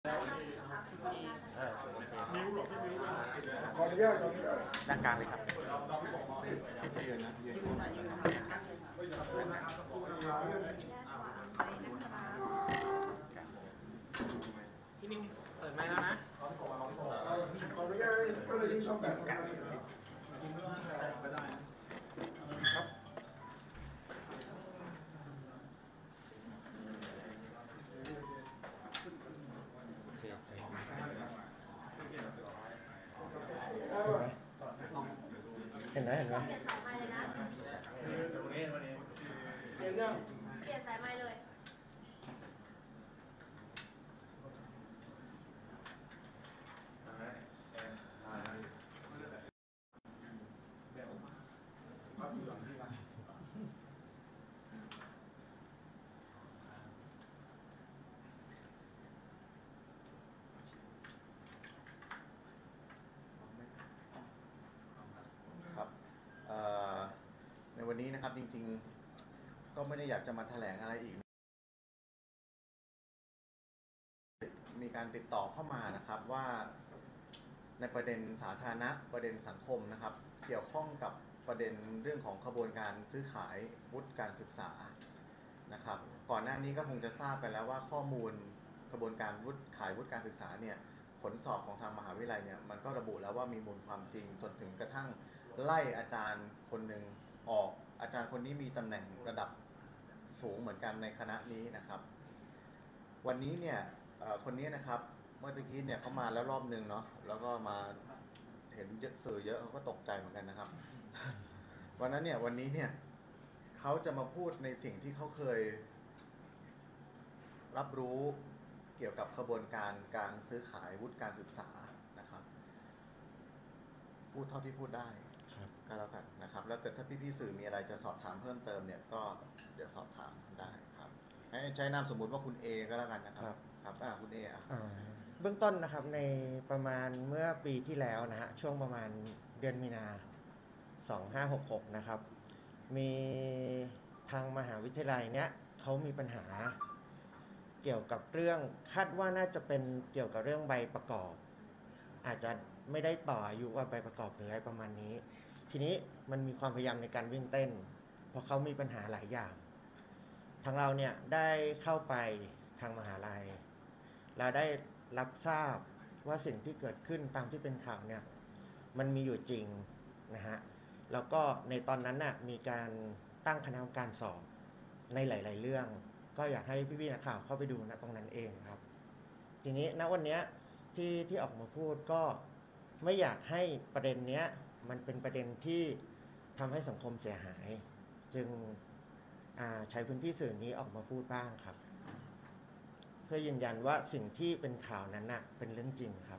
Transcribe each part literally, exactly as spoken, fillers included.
นิ้วหรอพี่นิ้วขออนุญาตขออนุญาตด้านกลางเลยครับยืนนะยืนพี่นิ่มเปิดไมค์แล้วนะขออนุญาตเจ้าหน้าที่ช่องแปดครับเห็นไหมเห็นไหมเปลี่ยนสายไมค์เลยนะตรงนี้วันนี้เปลี่ยนยังเปลี่ยนสายไมค์เลยครับในวันนี้นะครับจริงๆก็ไม่ได้อยากจะมาแถลงอะไรอีกมีการติดต่อเข้ามานะครับว่าในประเด็นสาธารณะประเด็นสังคมนะครับเกี่ยวข้องกับประเด็นเรื่องของขบวนการซื้อขายวุฒิการศึกษานะครับก่อนหน้านี้ก็คงจะทราบไปแล้วว่าข้อมูลขบวนการวุฒิขายวุฒิการศึกษาเนี่ยผลสอบของทางมหาวิทยาลัยเนี่ยมันก็ระบุแล้วว่ามีมูลความจริงจนถึงกระทั่งไล่อาจารย์คนหนึ่งออกอาจารย์คนนี้มีตำแหน่งระดับสูงเหมือนกันในคณะนี้นะครับวันนี้เนี่ยคนนี้นะครับเมื่อกี้เนี่ยเขามาแล้วรอบนึงเนาะแล้วก็มาเห็นสื่อเยอะเขาก็ตกใจเหมือนกันนะครับวันนั้นเนี่ยวันนี้เนี่ยเขาจะมาพูดในสิ่งที่เขาเคยรับรู้เกี่ยวกับขบวนการการซื้อขายวุฒิการศึกษานะครับพูดเท่าที่พูดได้ก็แล้วกันนะครับแล้วแต่ถ้าพี่ๆสื่อมีอะไรจะสอบถามเพิ่มเติมเนี่ยก็เดี๋ยวสอบถามได้ครับให้ใช้นามสมมุติว่าคุณ A ก็แล้วกันนะครับครับอ่าคุณ A อ่ะเบื้องต้นนะครับในประมาณเมื่อปีที่แล้วนะฮะช่วงประมาณเดือนมีนาสองพันห้าร้อยหกสิบหกนะครับมีทางมหาวิทยาลัยเนี้ยเขามีปัญหาเกี่ยวกับเรื่องคาดว่าน่าจะเป็นเกี่ยวกับเรื่องใบประกอบอาจจะไม่ได้ต่ออายุว่าใบประกอบหรืออะไรประมาณนี้ทีนี้มันมีความพยายามในการวิ่งเต้นเพราะเขามีปัญหาหลายอย่างทางเราเนี่ยได้เข้าไปทางมหาลัยเราได้รับทราบว่าสิ่งที่เกิดขึ้นตามที่เป็นข่าวเนี่ยมันมีอยู่จริงนะฮะแล้วก็ในตอนนั้นน่ะมีการตั้งคณะกรรมการสอบในหลายๆเรื่องก็อยากให้พี่ๆนักข่าวเข้าไปดูนะตรงนั้นเองครับทีนี้ณวันนี้ที่ที่ออกมาพูดก็ไม่อยากให้ประเด็นเนี้ยมันเป็นประเด็นที่ทำให้สังคมเสียหายจึงใช้พื้นที่สื่อนี้ออกมาพูดบ้างครับเพื่อยืนยันว่าสิ่งที่เป็นข่าวนั้นน่ะเป็นเรื่องจริงครับ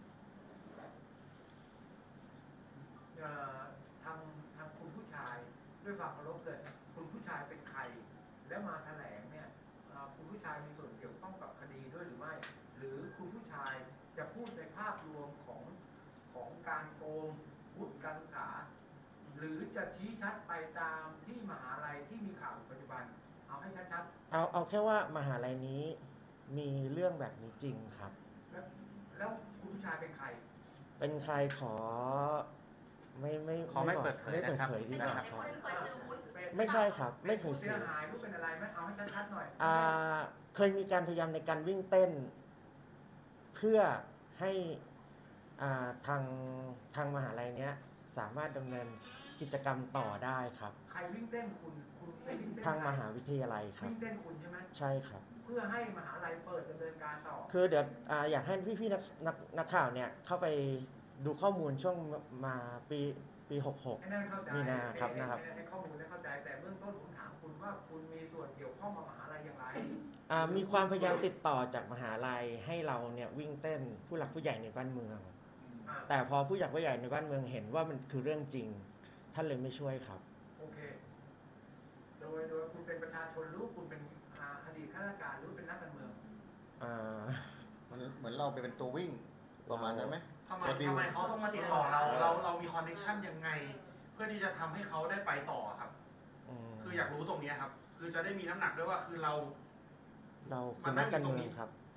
ทางทางคุณผู้ชายด้วยความเคารพเลยคุณผู้ชายเป็นใครแล้วมาแถลงเนี่ยคุณผู้ชายมีส่วนเกี่ยวข้องกับคดีด้วยหรือไม่หรือคุณผู้ชายจะพูดในภาพรวมของของการโกงวุฒิการศึกษาหรือจะชี้ชัดไปตามที่มหาลัยที่มีข่าวปัจจุบันเอาให้ชัดๆเอาเอาแค่ว่ามหาลัยนี้มีเรื่องแบบนี้จริงครับแล้วแล้วคุณผู้ชายเป็นใครเป็นใครขอไม่ไม่ขอไม่เปิดเผยนะครับไม่ใช่ครับไม่เคยเสียหายหรือเป็นอะไรไหมเอาให้ชัดๆหน่อยอ่าเคยมีการพยายามในการวิ่งเต้นเพื่อให้อ่าทางทางมหาลัยเนี้ยสามารถดำเนินกิจกรรมต่อได้ครับใครวิ่งเต้นคุณคุณไปวิ่งเต้นทางมหาวิทยาลัยครับวิ่งเต้นคุณใช่ไหมใช่ครับเพื่อให้มหาลัยเปิดดำเนินการต่อคือเดี๋ยวอ่าอยากให้พี่ๆนักนักนักข่าวเนี่ยเข้าไปดูข้อมูลช่วงมาปีปีหกหกมีนาครับนะครับให้ข้อมูลได้เข้าใจแต่เบื้องต้นผมถามคุณว่าคุณมีส่วนเกี่ยวข้องกับมหาลัยอย่างไรอ่ามีความพยายามติดต่อจากมหาลัยให้เราเนี่ยวิ่งเต้นผู้หลักผู้ใหญ่ในบ้านเมืองแต่พอผู้หลักผู้ใหญ่ในบ้านเมืองเห็นว่ามันคือเรื่องจริงท่านเลยไม่ช่วยครับโอเคโดยโดยคุณเป็นประชาชนหรือคุณเป็นอดีตข้าราชการหรือเป็นนักการเมืองอ่ามันเหมือนเราไปเป็นตัววิ่งประมาณนั้นไหมทำไมทำไมเขาต้องมาติดต่อเราเราเรามีคอนเนคชั่นยังไงเพื่อที่จะทำให้เขาได้ไปต่อครับคืออยากรู้ตรงนี้ครับคือจะได้มีน้ำหนักด้วยว่าคือเราเราคือนักการเมืองครับ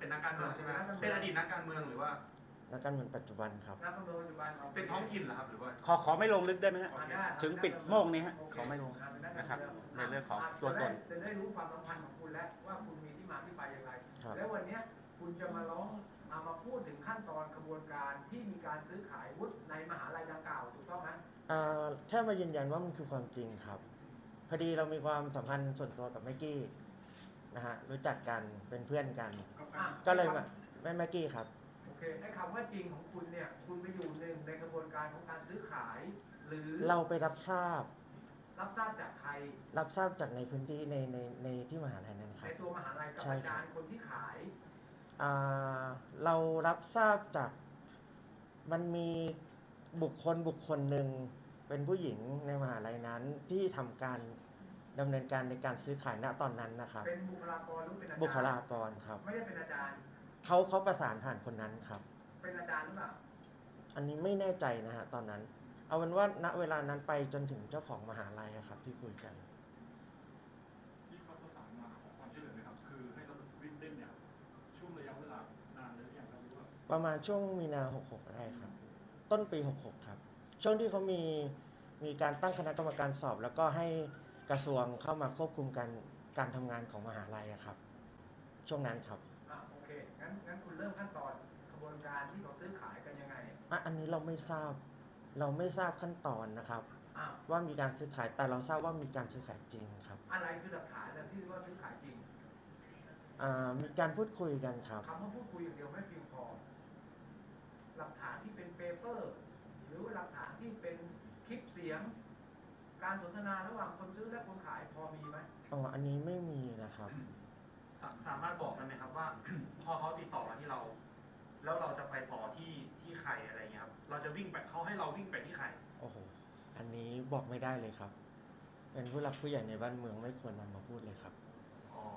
เป็นนักการเมืองใช่ไหมเป็นอดีตนักการเมืองหรือว่านักการเมืองปัจจุบันครับนักการเมืองปัจจุบันเราเป็นท้องถิ่นเหรอครับหรือว่าขอขอไม่ลงลึกได้ไหมฮะอ่าได้ถึงปิดโมงนี้ฮะโอเคขอไม่ลงอ่าเป็นกานะครับมืในเรื่องของะตัวตนจะได้จะได้รู้ความสัมพันธ์ของคุณแล้วว่าคุณมีที่มาที่ไปอย่างไรครับแล้ววันเนี้ยคุณจะมาร้องเอามาพูดถึงขั้นตอนกระบวนการที่มีการซื้อขายวุฒิในมหาลัยดังกล่าวถูกต้องไหมอ่าแค่มายืนยันว่ามันคือความจริงครับ พอดีเรามีความสัมพันธ์ส่วนตัวกับแม็กกี้นะฮะรู้จักกันเป็นเพื่อนกันอ่ะก็เลยมาแม่แม็กกี้ครับโอเคไอ้คำว่าจริงของคุณเนี่ยคุณไปอยู่หนึ่งในกระบวนการของการซื้อขาย หรือเราไปรับทราบรับทราบจากใครรับทราบจากในพื้นที่ในในในที่มหาลัยนั้นคในรับตัวมหาลัยกับใช่อาครับจารย์คนที่ขายอ่าเรารับทราบจากมันมีบุคคลบุคคลหนึ่งเป็นผู้หญิงในมหาลัยนั้นที่ทำการดำเนินการในการซื้อขายณตอนนั้นนะครับเป็นบุคลากรหรือเป็นอาจารย์บุคลากรครับไม่ได้เป็นอาจารย์เขาเขาประสานผ่านคนนั้นครับเป็นอาจารย์หรือเปล่าอันนี้ไม่แน่ใจนะฮะตอนนั้น เอาเป็นว่าณเวลานั้นไปจนถึงเจ้าของมหาลัยอะครับที่คุยกันที่เขาประสานมาขอความช่วยเหลือนะครับ คือให้เราวิ่งเต้นเนี่ยช่วงระยะเวลานานเลยหรือยังครับหรือว่าประมาณช่วงมีนาหกหกได้ครับ ต้นปีหกหกครับ ช่วงที่เขามีมีการตั้งคณะกรรมการสอบ แล้วก็ให้กระทรวงเข้ามาควบคุมการการทำงานของมหาลัยอะครับ ช่วงนั้นครับอ่ะโอเคงั้นงั้นคุณเริ่มขั้นตอนกระบวนการที่เขาซื้อขายกันยังไงอ่ะอันนี้เราไม่ทราบ เราไม่ทราบขั้นตอนนะครับอ่ะว่ามีการซื้อขายแต่เราทราบว่ามีการซื้อขายจริงครับอะไรคือหลักฐานที่ว่าซื้อขายจริงอ่ามีการพูดคุยกันครับคำว่าพูดคุยอย่างเดียวไม่เพียงพอ หลักฐานที่เป็นเปเปอร์ หรือว่าหลักฐานที่เป็นคลิปเสียง การสนทนาระหว่างคนซื้อและคนขายพอมีไหมอ๋อ อันนี้ไม่มีนะครับสาสามารถบอกได้ไหมครับว่า พอเขาติดต่อมาที่เรา แล้วเราจะไปต่อที่ที่ใครอะไรเงี้ยครับเราจะวิ่งไปเขาให้เราวิ่งไปที่ใครโอ้โห อันนี้บอกไม่ได้เลยครับ เป็นผู้หลักผู้ใหญ่ในบ้านเมืองไม่ควรนำมาพูดเลยครับอ๋อ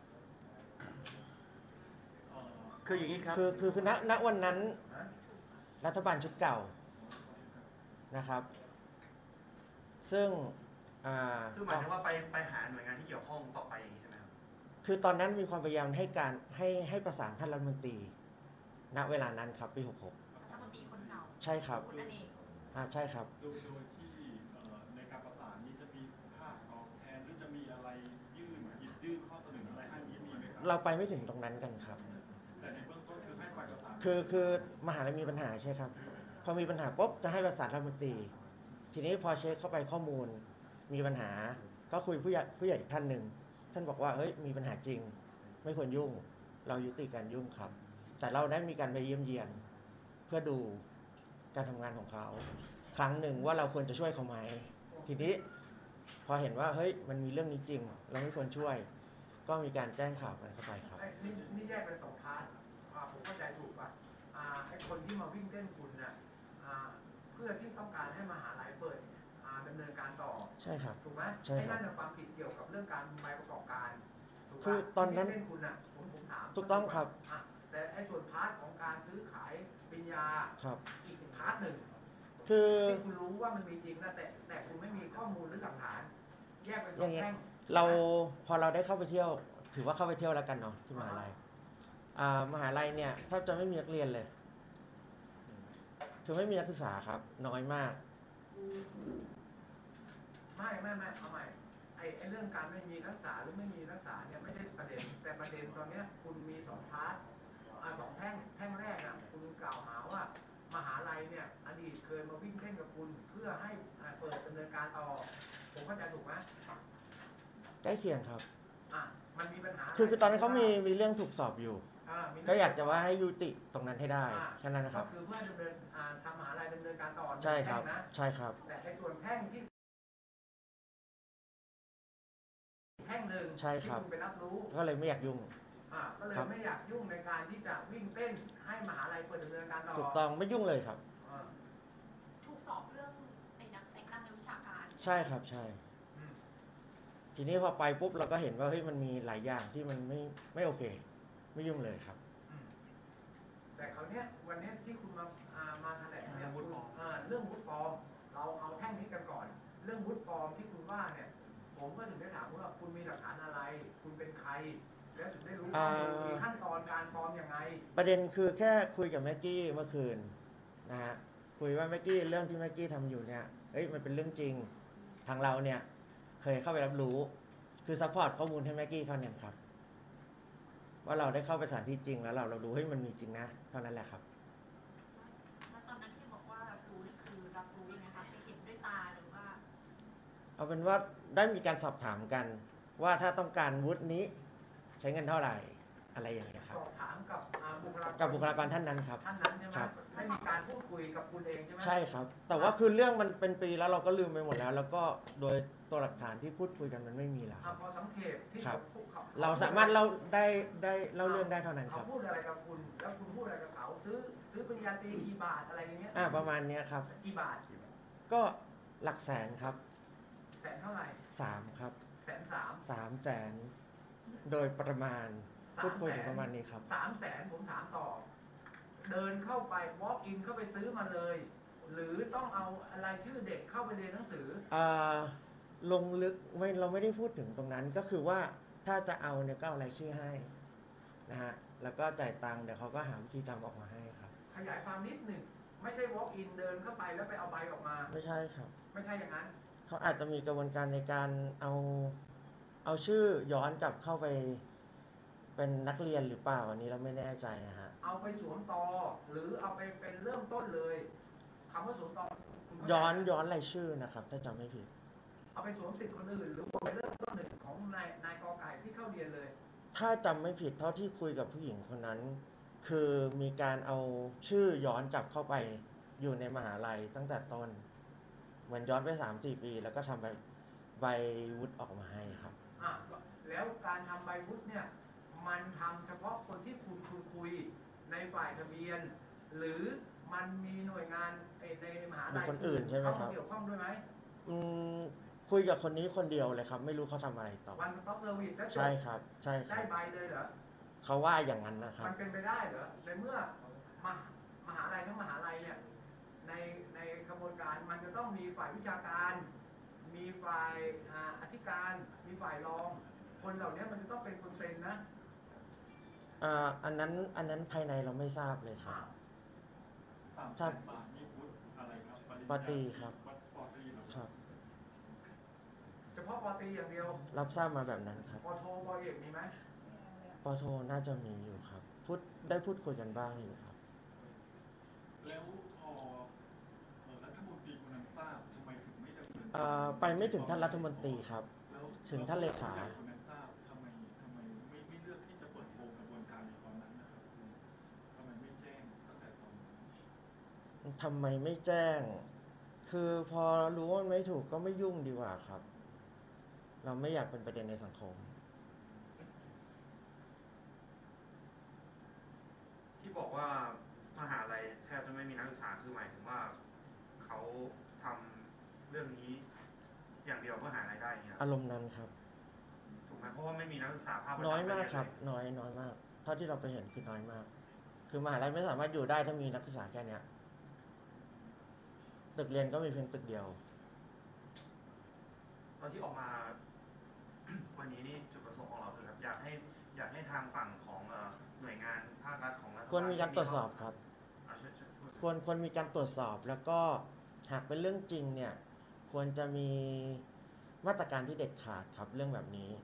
เอ่อคืออย่างนี้ครับคือคือคือณณวันนั้นฮะรัฐบาลชุดเก่านะครับ ซึ่งอ่าคือหมายถึงว่าไปไปหาหน่วยงานที่เกี่ยวข้องต่อไปอย่างนี้ใช่ไหมครับคือตอนนั้นมีความพยายามให้การให้ให้ประสานท่านรัฐมนตรี ณ เวลานั้นครับปีหกหกรัฐมนตรีคนเก่าใช่ครับคุณอเนกอ่าใช่ครับโดยโดยที่เอ่อในการประสานนี้จะมีค่าตอบแทนหรือจะมีอะไรยื่นหยิบยื่นข้อเสนออะไรให้นี้มีไหมครับเราไปไม่ถึงตรงนั้นกันครับแต่ในเบื้องต้นคือให้ฝ่ายประสานคือคือมหาลัยมีปัญหาใช่ครับ พอมีปัญหาปุ๊บจะให้ประสานรัฐมนตรี ทีนี้พอเช็คเข้าไปข้อมูล มีปัญหา ก็คุยผู้ใหญ่ผู้ใหญ่อีกท่านหนึ่ง ท่านบอกว่าเฮ้ยมีปัญหาจริง ไม่ควรยุ่ง เรายุติการยุ่งครับ แต่เราได้มีการไปเยี่ยมเยียน เพื่อดูการทำงานของเขา ครั้งหนึ่งว่าเราควรจะช่วยเขาไหม ทีนี้พอเห็นว่าเฮ้ยมันมีเรื่องนี้จริง เราไม่ควรช่วย ก็มีการแจ้งข่าวกันเข้าไปครับไอ้นี่นี่แยกเป็นสองพาร์ทอ่าผมเข้าใจถูกป่ะอ่าไอ้คนที่มาวิ่งเต้นคุณน่ะอ่าเพื่อที่ต้องการให้มหาลัยเปิดอ่าดำเนินการต่อใช่ครับถูกไหมใช่ครับนั่นเป็นความผิดเกี่ยวกับเรื่องการใบประกอบการถูกคือปะตอนนั้นที่เล่นคุณน่ะผมผมถามถูกต้องครับอ่ะแต่ไอ้ส่วนพาร์ทของการซื้อขายปริญญาครับอีกพาร์ทหนึ่งคือที่คุณรู้ว่ามันมีจริงนะแต่แต่คุณไม่มีข้อมูลหรือหลักฐาน แยกเป็นสออย่าง งเงี้ยแท่งเราพอเราได้เข้าไปเที่ยว ถือว่าเข้าไปเที่ยวแล้วกันเนาะที่มหาลัยอ่ามหาลัยเนี่ยแทบจะไม่มีนักเรียนเลย คือไม่มีนักศึกษาครับ น้อยมากไม่ไม่ไม่เอาใหม่ไอ้ไอ้เรื่องการไม่มีนักศึกษาหรือไม่มีนักศึกษาเนี่ยไม่ใช่ประเด็น แต่ประเด็นตอนเนี้ยคุณมีสองพาร์ทอ่าสองแท่งแท่งแรกอ่ะคุณกล่าวหาว่ามหาลัยเนี่ยอดีตเคยมาวิ่งเต้นกับคุณ เพื่อให้อ่าเปิดดำเนินการต่อผมเข้าใจถูกไหมใกล้เคียงครับอ่ะมันมีปัญหาคือคือตอนนั้นเขามีมีเรื่องถูกสอบอยู่อ่ามีก็อยากจะว่าให้ยุติตรงนั้นให้ได้อ่าแค่นั้นนะครับก็คือเพื่อดำเนินอ่าทำมหาลัยดำเนินการต่อใช่ครับแท่งนะใช่ครับแต่ไอ้ส่วนแท่งที่แท่งหนึ่งใช่ครับที่คุณไปรับรู้ก็เลยไม่อยากยุ่งอ่าก็เลยครับไม่อยากยุ่งในการที่จะวิ่งเต้นให้มหาลัยเปิดดำเนินการต่อถูกต้องไม่ยุ่งเลยครับอ่าถูกสอบเรื่องไอ้นักแต่งตั้งนักวิชาการใช่ครับใช่อืมทีนี้พอไปปุ๊บเราก็เห็นว่าเฮ้ยมันมีหลายอย่างที่มันไม่ไม่โอเค ไม่ยุ่งเลยครับอืมแต่คราวเนี้ยวันเนี้ยที่คุณมาอ่ามาแถลงเนี่ยเรื่องวุฒิปลอมคุณอ่าเรื่องวุฒิปลอมเราเอาแท่งนี้กันก่อน เรื่องวุฒิปลอมที่คุณว่าเนี่ยผมก็ถึงได้ถามว่าคุณมีหลักฐานอะไร คุณเป็นใครแล้วถึงได้รู้อ่าว่ามีขั้นตอนการปลอมยังไงประเด็นคือแค่คุยกับแม็กกี้เมื่อคืนนะฮะคุยว่าแม็กกี้เรื่องที่แม็กกี้ทำอยู่เนี่ยเอ้ยมันเป็นเรื่องจริงทางเราเนี่ยเคยเข้าไปรับรู้คือซัพพอร์ตข้อมูลให้แม็กกี้เขาเนี่ยครับว่าเราได้เข้าไปสถานที่จริงแล้วเราเรารู้ให้ยมันมีจริงนะเท่านั้นแหละครับแล้วตอนนั้นที่บอกว่ารับรู้นี่คือรับรู้ยังไงคะไปเห็นด้วยตาหรือว่าเอาเป็นว่าได้มีการสอบถามกัน ว่าถ้าต้องการวุฒินี้ใช้เงินเท่าไหร่อะไรอย่างเงี้ยคสรับอบถามกับอ่าบุคลากรกับบุคลากรท่านนั้นครับท่านนั้นใช่ไหมครับได้มีการพูดคุยกับคุณเองใช่ไหมใช่ครับ แต่ว่าคือเรื่องมันเป็นปีแล้วเราก็ลืมไปหมดแล้ว แล้วก็โดยตัวหลักฐานที่พูดคุยกันมันไม่มีแล้วอ่าพอสังเกตที่ครับเขาพูดเขาเราสามารถเล่าได้ได้เล่าเรื่องได้เท่านั้นคเขารับพูดอะไรกับคุณ แล้วคุณพูดอะไรกับเขาซื้อซื้อปริญญาตรีกี่บาทอะไรอย่างเงี้ยอ่าประมาณเนี้ยครับกี่บาทก็หลักแสนครับแสนเท่าไหร่สามครับแสนสามสามแสนโดยประมาณพูดคุยถึงประมาณนี้ครับสามแสนผมถามต่อ เดินเข้าไป walk in เข้าไปซื้อมาเลย หรือต้องเอาอะไรชื่อเด็กเข้าไปเรียนหนังสืออ่าลงลึกไม่เราไม่ได้พูดถึงตรงนั้นก็คือว่าถ้าจะเอาเนี่ยก็เอารายชื่อให้นะฮะแล้วก็จ่ายตังค์เดี๋ยวเขาก็หาวิธีทำออกมาให้ครับขยายความนิดหนึ่งไม่ใช่ walk in เดินเข้าไปแล้วไปเอาใบออกมาไม่ใช่ครับไม่ใช่อย่างนั้นเขาอาจจะมีกระบวนการในการเอาเอาชื่อย้อนกลับเข้าไปเป็นนักเรียนหรือเปล่าอันนี้เราไม่แน่ใจนะฮะเอาไปสวมตอหรือเอาไปเป็นเริ่มต้นเลยคำว่าสวมตอคุณเข้าใจย้อนย้อนรายชื่อนะครับถ้าจำไม่ผิดเอาไปสวมสิทธิ์คนอื่นหรือไปเริ่มต้นหนึ่งของนายนายกอไก่ที่เข้าเรียนเลยถ้าจำไม่ผิดเท่าที่คุยกับผู้หญิงคนนั้น คือมีการเอาชื่อย้อนกลับเข้าไปอยู่ในมหาลัยตั้งแต่ต้น เหมือนย้อนไปสามสี่ปี แล้วก็ทำใบใบวุฒิออกมาให้ครับอ่ะแล้วการทำใบวุฒิเนี่ยมันทำเฉพาะคนที่คุณคุยคุยในฝ่ายทะเบียน หรือมันมีหน่วยงานเอ่อในมหาลัยบุคคลอื่นใช่ไหมครับเข้าาเกี่ยวข้องด้วยไหมอืมคุยกับคนนี้คนเดียวเลยครับ ไม่รู้เขาทำอะไรต่อวันสต็อปเซอร์วิสแล้วจบใช่ครับ ใช่คได้รับใบเลยเหรอเขาว่าอย่างนั้นนะครับมันเป็นไปได้เหรอในเมื่อมหามหาลัยทั้งมหาลัยเนี่ยในในกระบวนการมันจะต้องมีฝ่ายวิชาการ มีฝ่ายอ่าอธิการ มีฝ่ายรอง คนเหล่านี้มันจะต้องเป็นคนเซ็นนะอ่าอันนั้นอันนั้นภายในเราไม่ทราบเลยครับสามครัแสบนบาทนี่วุฒิอะไรครับญญาปอตรีครับวัดปอตรีเหรอครับเฉพาะปอตรีอย่างเดียวรับทราบมาแบบนั้นครับปอโทปอเอกมีไหมปอโทน่าจะมีอยู่ครับพูดได้พูดคุยกันบ้างอยู่ครับแล้วพอเอ่อรัฐมนตรีคนนั้นทราบทำไมถึงไม่ดำเนินอ่าไปไม่ถึงท่านรัฐมนตรีครับแล้วถึงท่านเลขาแล้วคนนั้นทราบทำไมทำไมไม่ไม่เลือกที่จะเปิดโปงกระบวนการในตอนนั้นนะครับทำไมไม่แจ้งตั้งแต่ตอนนั้นทำไมไม่แจ้ง คือพอรู้ว่ามันไม่ถูกก็ไม่ยุ่งดีกว่าครับ เราไม่อยากเป็นประเด็นในสังคมที่บอกว่ามหาลัยแทบจะไม่มีนักศึกษาคือหมายถึงว่าเขาทำเรื่องนี้อย่างเดียวเพื่อหารายได้อย่างเงี้ยอารมณ์นั้นครับถูกไหมเพราะว่าไม่มีนักศึกษาภาคประจำน้อยมากไปเยนครับเลยน้อยน้อยมาก เท่าที่เราไปเห็นคือน้อยมาก คือมหาลัยไม่สามารถอยู่ได้ถ้ามีนักศึกษาแค่เนี้ยตึกเรียนก็มีเพียงตึกเดียวตอนที่ออกมา วันนี้นี่จุดประสงค์ของเราคือครับอยากให้อยากให้ทางฝั่งของเอ่อหน่วยงานภาครัฐของรัฐบาลควรมีการตรวจสอบครับอ่ะช่วยช่วยช่วยควรควรมีการตรวจสอบแล้วก็หากเป็นเรื่องจริงเนี่ย ควรจะมีมาตรการที่เด็ดขาดครับเรื่องแบบนี้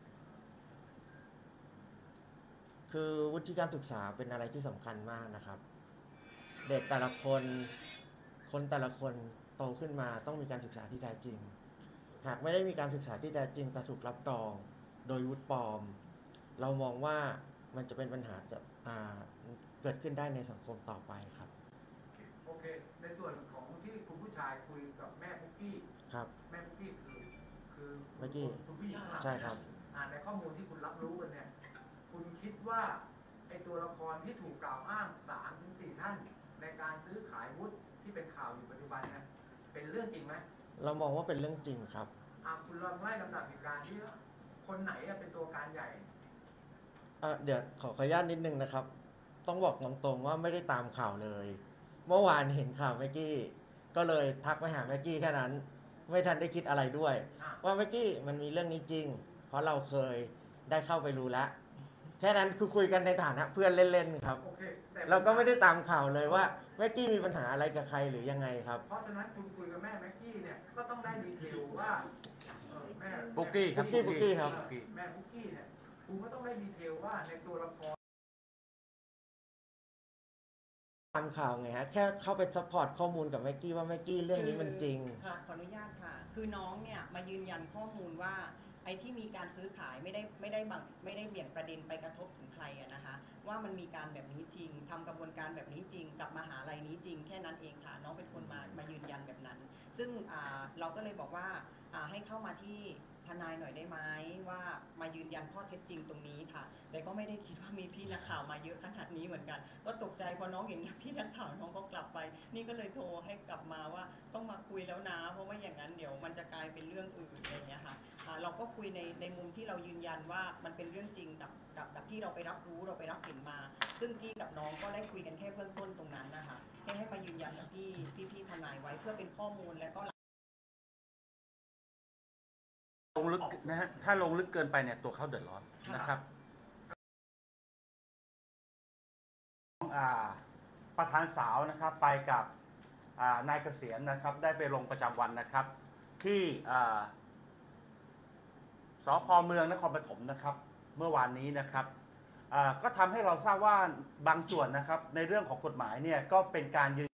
คือวุฒิการศึกษาเป็นอะไรที่สำคัญมากนะครับ เด็กแต่ละคนคนแต่ละคนโตขึ้นมาต้องมีการศึกษาที่แท้จริง หากไม่ได้มีการศึกษาที่แท้จริงแต่ถูกรับรองโดยวุฒิปลอม เรามองว่ามันจะเป็นปัญหาจะอ่าเกิดขึ้นได้ในสังคมต่อไปครับโอเค ในส่วนของที่คุณผู้ชายคุยกับแม่ปุ๊กกี้ครับแม่ปุ๊กกี้คือคือเมื่อกี้คุณผู้หญิงใช่ครับอ่านในข้อมูลที่คุณรับรู้กันเนี่ย คุณคิดว่าไอตัวละครที่ถูกกล่าวอ้างสามถึงสี่ท่าน ในการซื้อขายวุฒิที่เป็นข่าวอยู่ปัจจุบันเนี่ยเป็นเรื่องจริงไหมเรามองว่าเป็นเรื่องจริงครับอ่าคุณลองไล่ลำดับเหตุการณ์ที่ว่าคนไหนอะเป็นตัวการใหญ่เอ่อเดี๋ยวขอขออนุญาตนิดนึงนะครับ ต้องบอกตรงๆว่าไม่ได้ตามข่าวเลย เมื่อวานเห็นข่าวแม็กกี้ ก็เลยทักไปหาแม็กกี้แค่นั้น ไม่ทันได้คิดอะไรด้วยอ่ะว่าแม็กกี้มันมีเรื่องนี้จริง เพราะเราเคยได้เข้าไปรู้แล้วแค่นั้นคือคุยกันในฐานะเพื่อนเล่นๆครับโอเคแต่เราก็ไม่ได้ตามข่าวเลยว่าแม็กกี้มีปัญหาอะไรกับใครหรือยังไงครับเพราะฉะนั้นคุณคุยกับแม่แม็กกี้เนี่ยก็ต้องได้ดีเทลว่าเอ่อแม่ปุ๊กกี้ครับปุ๊กกี้ปุ๊กกี้ครับเอ่อแม่ปุ๊กกี้เนี่ยคุณก็ต้องได้ดีเทลว่าในตัวละครตามข่าวไงฮะแค่เข้าไปซัพพอร์ตข้อมูลกับแม็กกี้ว่าแม็กกี้เรื่องนี้มันจริงค่ะขออนุญาตค่ะ คือน้องเนี่ยมายืนยันข้อมูลว่าไอ้ที่มีการซื้อขายไม่ได้ไม่ได้บังไม่ได้เบี่ยงประเด็นไปกระทบถึงใครอะนะคะว่ามันมีการแบบนี้จริงทำกระบวนการแบบนี้จริงกับมหาลัยนี้จริงแค่นั้นเองค่ะน้องเป็นคนมามายืนยันแบบนั้น ซึ่งอ่าเราก็เลยบอกว่าอ่าให้เข้ามาที่ทนายหน่อยได้ไหมว่ามายืนยันข้อเท็จจริงตรงนี้ค่ะ แต่ก็ไม่ได้คิดว่ามีพี่นักข่าวมาเยอะขนาดนี้เหมือนกันก็ตกใจพอน้องเห็นพี่นักข่าวน้องก็กลับไป นี่ก็เลยโทรให้กลับมาว่าต้องมาคุยแล้วนะเพราะว่าอย่างนั้นเดี๋ยวมันจะกลายเป็นเรื่องอื่นอะไรอย่างเงี้ยค่ะอ่าเราก็คุยในในมุมที่เรายืนยันว่ามันเป็นเรื่องจริงกับกับกับที่เราไปรับรู้เราไปรับเห็นมา ซึ่งพี่กับน้องก็ได้คุยกันแค่เบื้องต้นตรงนั้นนะคะให้ให้มายืนยันกับพี่พี่พี่ทนายไว้เพื่อเป็นข้อมูลและก็ลงลึกนะฮะถ้าลงลึกเกินไปเนี่ยตัวเขาเดือดร้อนนะครับอ่าประธานสาวนะครับไปกับอ่านายเกษียณนะครับได้ไปลงประจำวันนะครับ ที่อ่าสภ.เมืองนครปฐมนะครับเมื่อวานนี้นะครับอ่าก็ทำให้เราทราบว่าบางส่วนนะครับในเรื่องของกฎหมายเนี่ยก็เป็นการยืน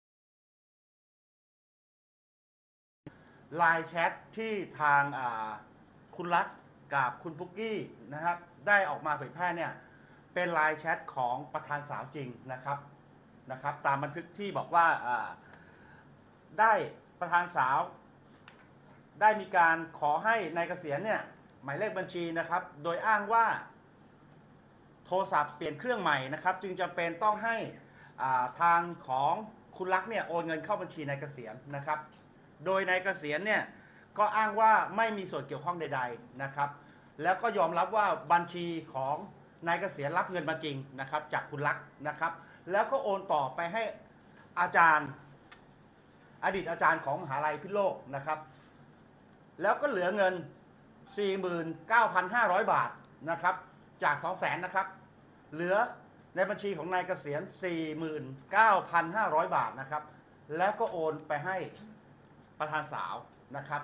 ไลน์แชทที่ทางอ่าคุณรัฐกับคุณปุ๊กกี้นะครับได้ออกมาเผยแพร่เนี่ยเป็นไลน์แชทของประธานสาวจริงนะครับนะครับตามบันทึกที่บอกว่าได้ประธานสาวได้มีการขอให้นายเกษียณเนี่ยหมายเลขบัญชีนะครับโดยอ้างว่าโทรศัพท์เปลี่ยนเครื่องใหม่นะครับจึงจำเป็นต้องให้ทางของคุณรักเนี่ยโอนเงินเข้าบัญชีนายเกษียณนะครับโดยนายเกษียณเนี่ยก็อ้างว่าไม่มีส่วนเกี่ยวข้องใดๆนะครับแล้วก็ยอมรับว่าบัญชีของนายเกษียณรับเงินมาจริงนะครับจากคุณลักษณ์นะครับแล้วก็โอนต่อไปให้อาจารย์อดีตอาจารย์ของมหาลัยพิโลกนะครับแล้วก็เหลือเงิน สี่หมื่นเก้าพันห้าร้อย บาทนะครับจาก สองแสน นะครับเหลือในบัญชีของนายเกษียณ สี่หมื่นเก้าพันห้าร้อย บาทนะครับแล้วก็โอนไปให้ประธานสาวนะครับ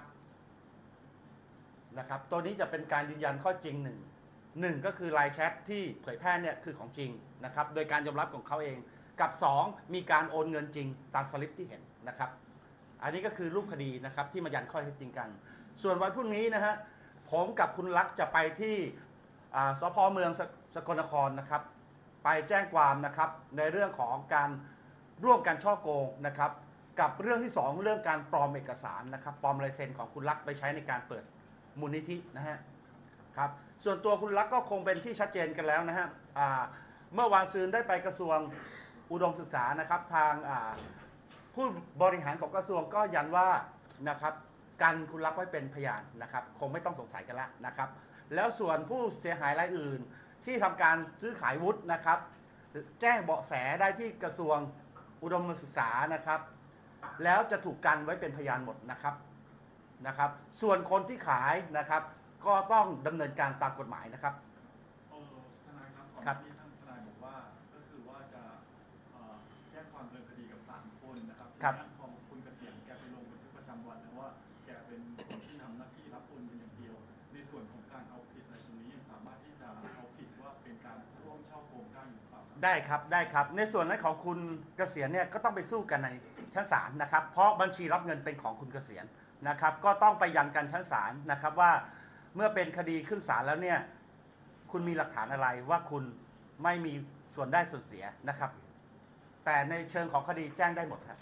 นะครับตัวนี้จะเป็นการยืนยันข้อจริงหนึ่งหนึ่งก็คือไลน์แชทที่เผยแพร่เนี่ยคือของจริงนะครับโดยการยอมรับของเขาเองกับสองมีการโอนเงินจริงตามสลิปที่เห็นนะครับอันนี้ก็คือรูปคดีนะครับที่มายันข้อเท็จจริงกันส่วนวันพรุ่งนี้นะฮะผมกับคุณลักษณ์จะไปที่สภ.เมืองสกลนครนะครับไปแจ้งความนะครับในเรื่องของการร่วมกันฉ้อโกงนะครับกับเรื่องที่สองเรื่องการปลอมเอกสารนะครับปลอมลายเซ็นของคุณลักษณ์ไปใช้ในการเปิดมูลนิธินะฮะครับส่วนตัวคุณลักษณ์ก็คงเป็นที่ชัดเจนกันแล้วนะฮะเมื่อวานซืนได้ไปกระทรวงอุดมศึกษานะครับทางผู้บริหารของกระทรวงก็ยันว่านะครับกันคุณลักษณ์ไว้เป็นพยานนะครับคงไม่ต้องสงสัยกันแล้วนะครับแล้วส่วนผู้เสียหายรายอื่นที่ทำการซื้อขายวุฒินะครับแจ้งเบาะแสได้ที่กระทรวงอุดมศึกษานะครับแล้วจะถูกกันไว้เป็นพยานหมดนะครับนะครับส่วนคนที่ขายนะครับก็ต้องดำเนินการตามกฎหมายนะครับเออทนายครับก่อนครับที่ท่านทนายบอกว่าก็คือว่าจะเอ่อแจ้งความดำเนินคดีกับสามคนนะครับครับทีนี้พอคุณเกษียณแกไปลงบันทึกประจำวันแล้วว่าแกเป็นคนที่ทำหน้าที่รับโอนเป็นอย่างเดียว ในส่วนของการเอาผิดอะไรตรงนี้ยังสามารถที่จะเอาผิดว่าเป็นการร่วมช่อโกงได้หรือเปล่าครับได้ครับได้ครับในส่วนนั้นของคุณเกษียณเนี่ยก็ต้องไปสู้กันในชั้นศาลนะครับเพราะบัญชีรับเงินเป็นของคุณเกษียณนะครับก็ต้องไปยันกันชั้นศาลนะครับว่าเมื่อเป็นคดีขึ้นศาลแล้วเนี่ยคุณมีหลักฐานอะไรว่าคุณไม่มีส่วนได้ส่วนเสียนะครับแต่ในเชิงของคดีแจ้งได้หมดครับ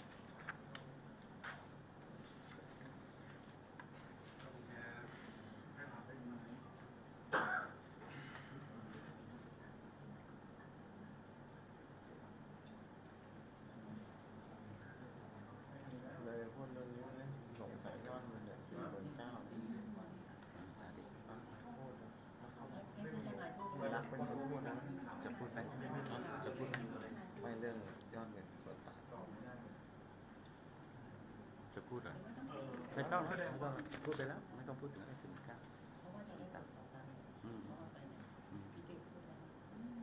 เลยพูดเรื่องนี้นะสงสัยยอดเงินเนี่ยสี่หมื่นเก้ารักเป็นคนพูดนะจะพูดไหมจะพูดไหมไม่เรื่องยอดเงินส่วนต่างจะพูดเหรอเออไม่ต้องไม่ต้องพูดไปแล้วไม่ต้องพูดถึงแค่สินค้าเพราะว่าจะได้ตัดสองกันอืมเพราะว่าไปเนี่ยอืมพี่ติ๊กพูดแล้ว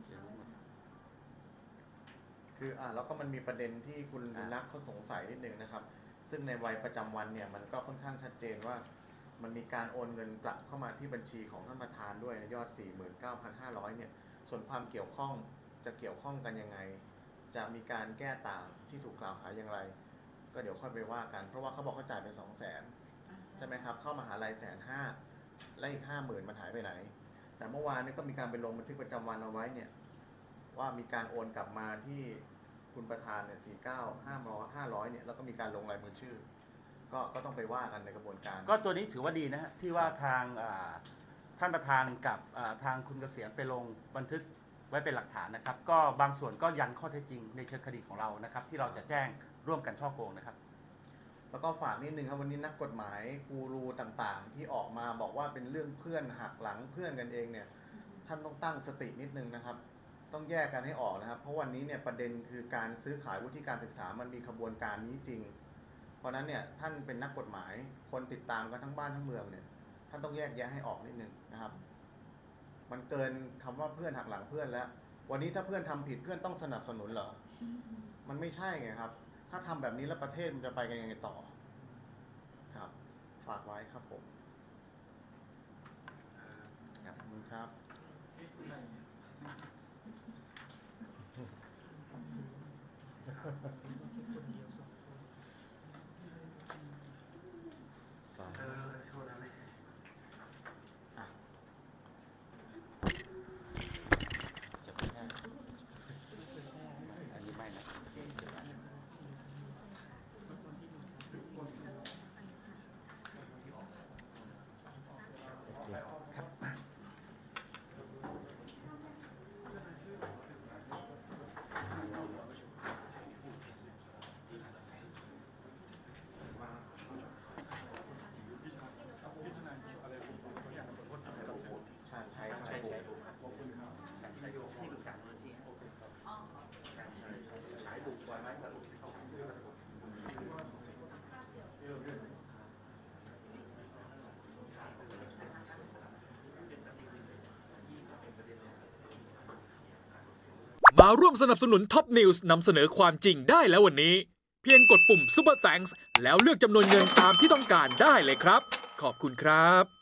คืออ่าแล้วก็มันมีประเด็นที่คุณบุญรักเขาสงสัยนิดนึงนะครับ ซึ่งในวัยประจำวันเนี่ยมันก็ค่อนข้างชัดเจนว่ามันมีการโอนเงินกลับเข้ามาที่บัญชีของท่านประธานด้วยยอด สี่หมื่นเก้าพันห้าร้อย เนี่ยส่วนความเกี่ยวข้องจะเกี่ยวข้องกันยังไงจะมีการแก้ต่างที่ถูกกล่าวหาอย่างไรก็เดี๋ยวค่อยไปว่ากันเพราะว่าเขาบอกเขาจ่ายเป็นสองแสนใช่ไหมครับเข้ามหาลัยแสนห้าและอีกห้าหมื่นมันหายไปไหนแต่เมื่อวานนี้ก็มีการไปลงบันทึกประจำวันเอาไว้เนี่ยว่ามีการโอนกลับมาที่คุณประธานเนี่ยสี่เก้าห้าร้อยห้าร้อยเนี่ยแล้วก็มีการลงลายมือชื่อก็ก็ต้องไปว่ากันในกระบวนการก็ตัวนี้ถือว่าดีนะฮะที่ว่าทางท่านประธานกับทางคุณเกษียณไปลงบันทึกไว้เป็นหลักฐานนะครับก็บางส่วนก็ยันข้อเท็จจริงในเชิงคดีของเรานะครับที่เราจะแจ้งร่วมกันฉ้อโกงนะครับแล้วก็ฝากนิดนึงครับวันนี้นักกฎหมายกูรูต่างๆที่ออกมาบอกว่าเป็นเรื่องเพื่อนหักหลังเพื่อนกันเองเนี่ยท่านต้องตั้งสตินิดนึงนะครับต้องแยกกันให้ออกนะครับเพราะวันนี้เนี่ยประเด็นคือการซื้อขายวุฒิการศึกษามันมีขบวนการนี้จริงเพราะนั้นเนี่ยท่านเป็นนักกฎหมายคนติดตามกันทั้งบ้านทั้งเมืองเนี่ยท่านต้องแยกแยะให้ออกนิดนึงนะครับมันเกินคำว่าเพื่อนหักหลังเพื่อนแล้ววันนี้ถ้าเพื่อนทำผิดเพื่อนต้องสนับสนุนเหรอมันไม่ใช่ไงครับถ้าทำแบบนี้แล้วประเทศมันจะไปกันยังไงต่อครับฝากไว้ครับผมขอบคุณครับเออโทษนะเลยอันนี้ไม่นะมาร่วมสนับสนุนท็อปนิวส์นำเสนอความจริงได้แล้ววันนี้เพียงกดปุ่ม Super Thanks แล้วเลือกจำนวนเงินตามที่ต้องการได้เลยครับขอบคุณครับ